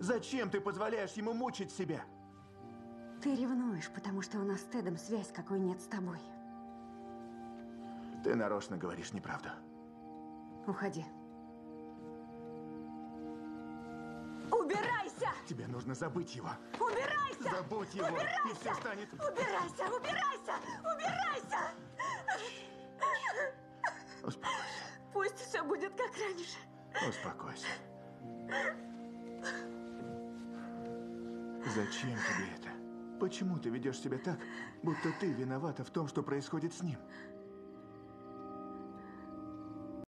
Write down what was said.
Зачем ты позволяешь ему мучить себя? Ты ревнуешь, потому что у нас с Тедом связь, какой нет с тобой. Ты нарочно говоришь неправду. Уходи. Убирайся! Тебе нужно забыть его. Убирайся! Забудь его, Убирайся! и все станет... Убирайся! Убирайся! Убирайся! Успокойся. Пусть все будет как раньше. Успокойся. Зачем тебе это? Почему ты ведешь себя так, будто ты виновата в том, что происходит с ним?